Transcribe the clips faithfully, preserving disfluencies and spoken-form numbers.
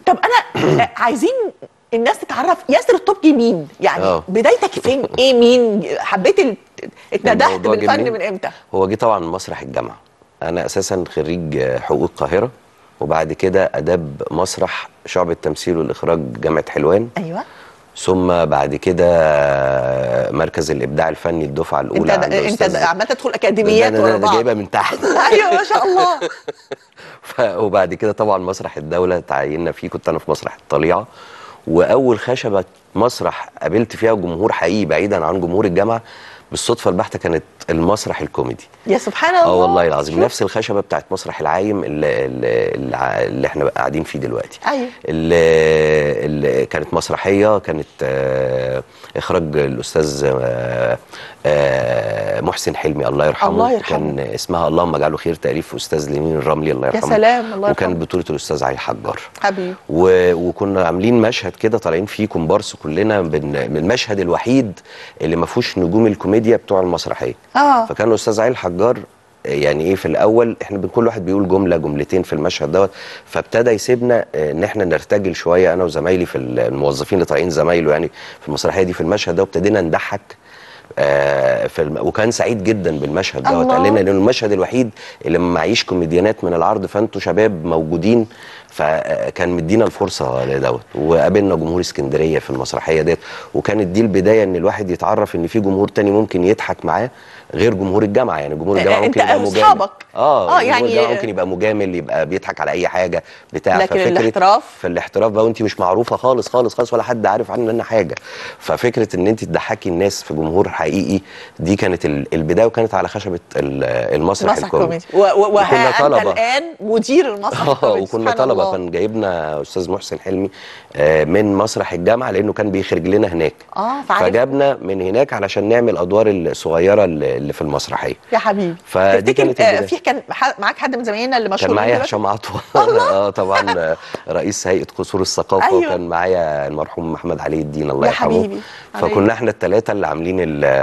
طب انا عايزين الناس تتعرف ياسر الطبجي مين؟ يعني أوه. بدايتك فين؟ ايه مين؟ حبيت اتندهت بالفن من امتى؟ هو جه طبعا مسرح الجامعه. انا اساسا خريج حقوق القاهره، وبعد كده اداب مسرح شعبة تمثيل والاخراج جامعه حلوان. ايوه. ثم بعد كده مركز الابداع الفني الدفعه الاولى. انت انت عمال تدخل اكاديميات ورا بعض. ده جايبها من تحت. ايوه ما شاء الله. ف... وبعد كده طبعا مسرح الدوله تعيننا فيه، كنت انا في مسرح الطليعه. واول خشبه مسرح قابلت فيها جمهور حقيقي بعيدا عن جمهور الجامعه بالصدفه البحته كانت المسرح الكوميدي. يا سبحان الله. اه والله العظيم شوف. نفس الخشبه بتاعت مسرح العايم اللي, اللي, اللي احنا قاعدين فيه دلوقتي. ايوه. اللي, اللي كانت مسرحيه، كانت آه اخراج الاستاذ آه آه محسن حلمي الله يرحمه. الله يرحمه. كان اسمها اللهم اجعله خير، تاليف استاذ لمين الرملي الله يرحمه. يا سلام الله يرحمه. وكان بطوله الاستاذ علي الحجار حبيبي. وكنا عاملين مشهد كده طالعين فيه كومبارس كلنا من المشهد الوحيد اللي ما فيهوش نجوم الكوميديا بتوع المسرحيه. اه فكان الاستاذ علي الحجار يعني ايه في الاول احنا كل واحد بيقول جمله جملتين في المشهد دوت، فابتدى يسيبنا ان احنا نرتجل شويه انا وزمايلي في الموظفين اللي طالعين زمايله يعني في المسرحيه دي في المشهد ده، وابتدينا نضحك. آه في الم... وكان سعيد جدا بالمشهد دوت، قال لنا لانه المشهد الوحيد اللي ما معيش كوميديانات من العرض، فانتوا شباب موجودين، فكان مدينا الفرصه لدوت. وقابلنا جمهور اسكندريه في المسرحيه ديت، وكانت دي البدايه ان الواحد يتعرف ان في جمهور تاني ممكن يضحك معاه غير جمهور الجامعه. يعني جمهور الجامعه ممكن يبقى مجامل. اصحابك اه اه يعني ممكن يبقى مجامل، يبقى بيضحك على اي حاجه بتاع. لكن الاحتراف في الاحتراف بقى وانت مش معروفه خالص خالص خالص ولا حد عارف عننا حاجه، ففكره ان انت تضحكي الناس في جمهور حقيقي دي كانت البدايه، وكانت على خشبه المسرح الكوميدي. وكنا طلبه الان مدير المسرح الكوميدي. وكنا طلبه، كان جايبنا استاذ محسن حلمي من مسرح الجامعه لانه كان بيخرج لنا هناك. اه فجابنا من هناك علشان نعمل ادوار الصغيره اللي في المسرحيه. يا حبيبي فدي كانت آه في كان معاك حد من زمايلنا اللي مشهورين؟ كان معايا هشام عطوه. اه طبعا رئيس هيئه قصور الثقافه. أيوة. وكان معايا المرحوم محمد علي الدين الله يرحمه. يا حبيبي. فكنا احنا الثلاثه اللي عاملين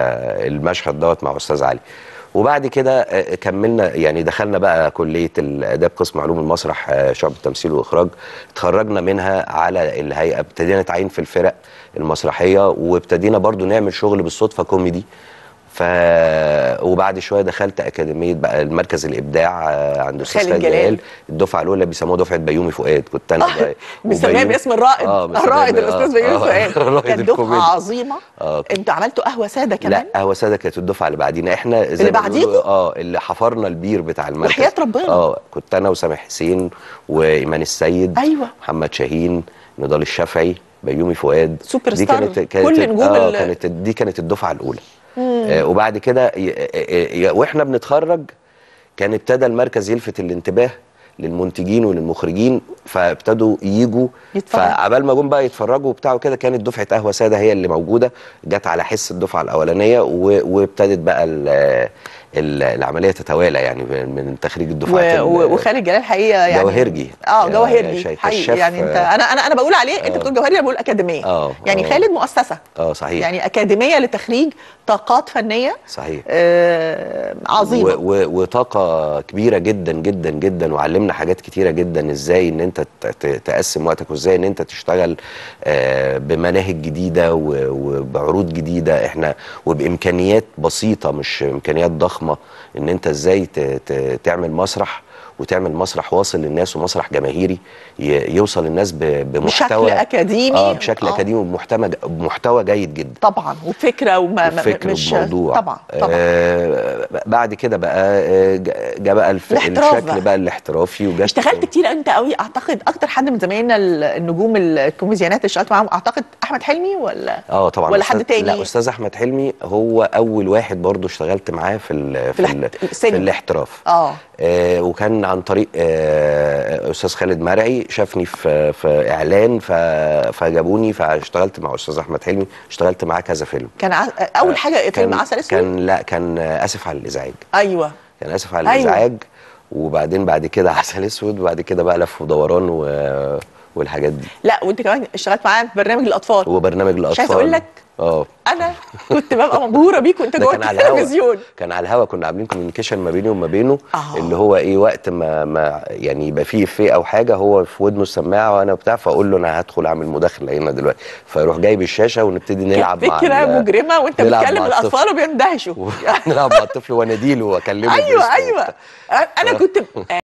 المشهد دوت مع استاذ علي. وبعد كده كملنا يعني دخلنا بقى كليه الاداب قسم علوم المسرح شعبة تمثيل واخراج، اتخرجنا منها على الهيئه، ابتدينا نتعين في الفرق المسرحيه، وابتدينا برضو نعمل شغل بالصدفه كوميدي. ف وبعد شويه دخلت اكاديميه بقى المركز الابداع عند استاذ خالد جلال، الدفعه الاولى بيسموها دفعه بيومي فؤاد. كنت انا آه بيسميها باسم الرائد. آه الرائد الاستاذ بيومي فؤاد. كانت دفعه عظيمه. آه انتوا عملتوا قهوه ساده كمان؟ لا قهوه ساده كانت الدفعه اللي بعدينا احنا زي اللي بعديكوا اه اللي حفرنا البير بتاع المركز. وحياه ربنا. اه كنت انا وسامح حسين وايمان السيد. ايوه. محمد شاهين، نضال الشافعي، بيومي فؤاد. سوبر ستار. دي كانت كل نجوم آه كانت دي كانت الدفعه الاولى. آه وبعد كده واحنا بنتخرج كان ابتدى المركز يلفت الانتباه للمنتجين وللمخرجين، فابتدوا ييجوا. فعبال ما جم بقى يتفرجوا وبتاع وكده كانت دفعه قهوه ساده هي اللي موجوده، جت على حس الدفعه الاولانيه، وابتدت بقى العمليه تتوالى يعني من تخريج الدفعات. وخالد جلال حقيقه يعني جواهرجي. اه جواهرجي حقيقي يعني. انت انا انا انا بقول عليه انت بتقول جواهرجي، انا بقول اكاديميه. اه يعني أوه. خالد مؤسسه. اه صحيح. يعني اكاديميه لتخريج طاقات فنيه. صحيح. آه عظيمه. وطاقه كبيره جدا جدا جدا، وعلمنا حاجات كتيره جدا، ازاي ان انت تقسم وقتك، وازاي ان انت تشتغل آه بمناهج جديده وبعروض جديده احنا وبامكانيات بسيطه مش امكانيات ضخمه، ان انت ازاي تعمل مسرح وتعمل مسرح واصل للناس ومسرح جماهيري يوصل للناس بمحتوى بشكل اكاديمي. اه بشكل آه. اكاديمي وبمحتوى بمحتوى جيد جدا طبعا، وفكره وما وفكر مش وموضوع. طبعا طبعا. آه بعد كده بقى جاء بقى الف... الشكل بقى, بقى الاحترافي. وجات اشتغلت كتير انت قوي. اعتقد اكتر حد من زمايلنا النجوم الكوميديانات اللي اشتغلت معاهم اعتقد احمد حلمي ولا اه طبعا ولا حد تاني؟ لا استاذ احمد حلمي هو اول واحد برضو اشتغلت معاه في ال... في, ال... في الاحتراف. اه آه وكان عن طريق آه استاذ خالد مرعي شافني في في اعلان فجابوني فاشتغلت مع استاذ احمد حلمي، اشتغلت معاه كذا فيلم. كان ع... اول حاجه فيلم عسل اسود؟ كان لا كان اسف على الازعاج. ايوه كان اسف على الازعاج. أيوة. وبعدين بعد كده عسل اسود، وبعد كده بقى لف ودوران و... والحاجات دي. لا وانت كمان اشتغلت معاه في برنامج الاطفال. وبرنامج الاطفال مش عايز اقول لك اه انا كنت ببقى مبهوره بيك وانت جوه التلفزيون. كان على الهوا، كنا عاملين كوميونيكيشن ما بيني وما بينه آه. اللي هو ايه، وقت ما ما يعني يبقى فيه افيه او حاجه، هو في ودنه السماعه وانا بتاع، فاقول له انا هدخل اعمل مداخله هنا دلوقتي، فيروح جايب الشاشه ونبتدي نلعب مع فكره مجرمه وانت بتكلم الاطفال وبيندهشوا نلعب مع الطفل واناديله واكلمه. ايوه ايوه انا كنت